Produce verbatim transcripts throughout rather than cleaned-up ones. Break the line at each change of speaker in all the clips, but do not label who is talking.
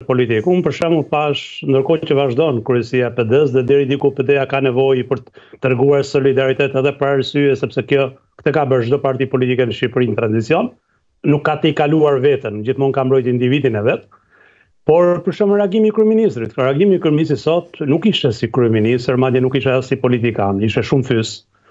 politikë. Unë për shembull pash, ndërkohë që vazhdon kryesia e P D-s dhe deri diku P D-ja ka nevojë për të treguar solidaritet edhe për arsye sepse kjo këtë ka bërë çdo parti politike në Shqipëri në tradicion, nuk ka të i kaluar veten, gjithmonë ka mbrojtë individin e vet. Por për shembull reagimi i kryeministrit, reagimi i kryeministit sot nuk ishte si kryeminist, madje nuk ishte as si politikan, ishte shumë fys.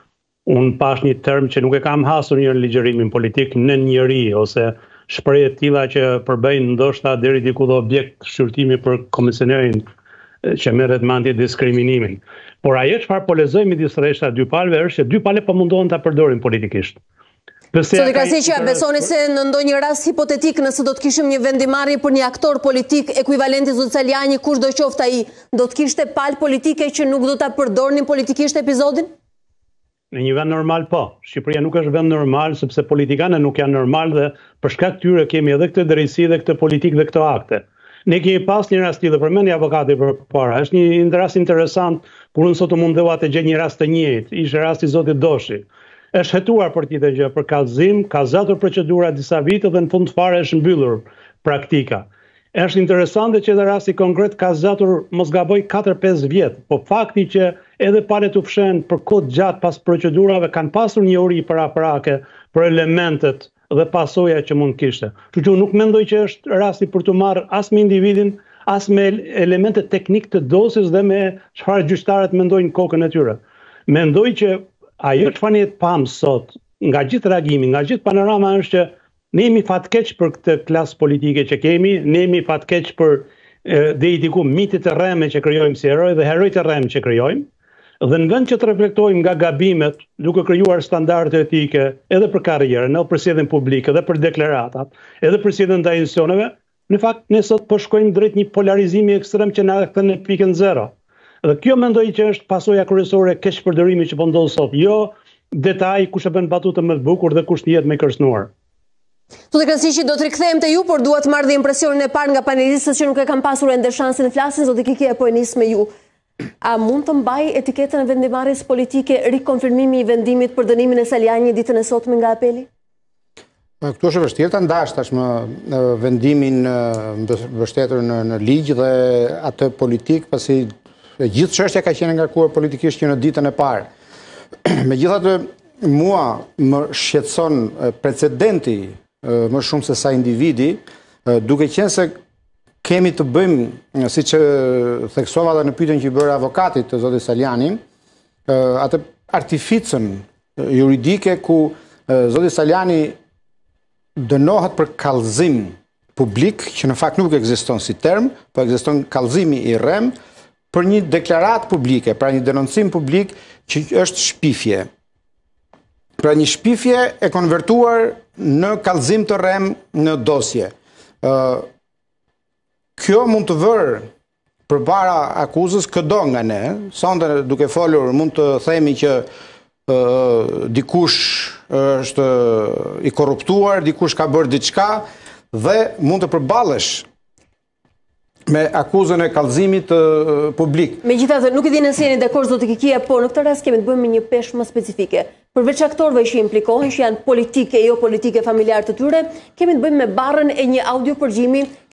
Unë pash një term që nuk e kam hasur një në ligjërimin politik, në njëri ose shprehje të tilla që përbëjnë ndoshta deri diku dhe objekt shqyrtimi për komisionerin që merret me antidiskriminimin. Por ajo çfarë po lexoj midis rreshta dy palëve është që dy palë po mundohen ta përdorin politikisht.
Zoti Krasniqi, besoni se në ndonjë rast hipotetik, nëse do të kishim një vendimarrje për një aktor politik ekuivalenti Zoti Saliani, kush do qoftë ai, do të kishte palë politike që nuk do ta përdornin politikisht episodin?
Në një vend normal po. Shqipëria nuk është vend normal sepse politikanët nuk janë normal dhe për shkak të tyre kemi edhe këtë drejtësi dhe këtë politikë dhe këto akte. Ne kemi pas një rast tillë, përmendi avokati përpara. Është një rast interesant kur unë sot u mundova të gjej një rast të njëjtë. Ishte rasti i zotit Doshi. Është hetuar për këtë gjë, për kallëzim, ka zgjatur procedura disa vite dhe në fund fare është mbyllur praktika. Është interesante që edhe rasti konkret ka zgjatur mos gaboj katër pesë vjet, po fakti që edhe palët u fshen për kohë gjatë pas procedurave kanë pasur një uri paraprake për elementet dhe pasoja që mund kishte. Kështu që nuk mendoj që është rasti për të marrë as me individin, as me elemente teknik të dosjes dhe me çfarë gjyqtarët mendojnë kokën e tyre. Mendoj që ajo çfarë ne pam sot, nga gjithë reagimi, nga gjithë panorama është që ne jemi fatkeq për këtë klasë politike që kemi, ne jemi fatkeq për dhe i diku mitit të rreme që krijojmë si heroj dhe herojt të rreme që krijojmë, dhe në vend që të reflektojmë nga gabimet, duke krijuar standarde etike edhe për karrierën, edhe për sjelljen publike, edhe për deklaratat, edhe për sjelljen ndaj institucioneve, në fakt ne sot po shkojmë drejt një polarizimi ekstrem që na kthen në pikën zero. Dhe kjo mendoj që është pasojë kryesore e keqpërdorimit që po ndodh sot, jo detaj kush e bën batutën më të bukur dhe kush njihet më i kërcënuar.
Zoti Krasniqi, do të rikthehem te ju, por dua të marr dhe impresionin e parë nga panelistët që nuk e kanë pasur ende shansin të flasin. Zoti Kiki, po e nis me ju. A mund të mbaj etiketën e vendimarrjes politike rikonfirmimi i vendimit për dënimin e Saliani ditën e sotme nga apeli?
Këtu është vështirë ta ndash tashmë vendimin mbështetur në, në ligj dhe atë politik, pasi gjithë çështja ka qenë ngarkuar politikisht që në ditën e parë. Megjithatë, mua më shqetëson precedenti më shumë se sa individi, duke qenë se kemi të bëjmë, si që theksova dhe në pyetjen që i bëra avokatit të zotit Saliani, atë artificën juridike ku zoti Saliani dënohet për kallëzim publik, që në fakt nuk ekziston si term, po ekziston kallëzimi i rrem për një deklaratë publike, pra një denoncim publik që është shpifje. Pra një shpifje e konvertuar në kallëzim të rrem në dosje. Kjo mund të vërë përpara akuzës këdo nga ne, sonte duke folur mund të themi që uh, dikush është i korruptuar, dikush ka bërë diçka dhe mund të përballesh me akuzën e kallëzimit uh, publik.
Megjithatë, nuk e di nëse jeni dakord zoti Kikia, po në këtë rast kemi të bëjmë me një peshë më specifike. Përveç aktorëve që implikohen, që janë politike, jo politike familjarë të tyre, kemi të bëjmë me barrën e një audio përgjimi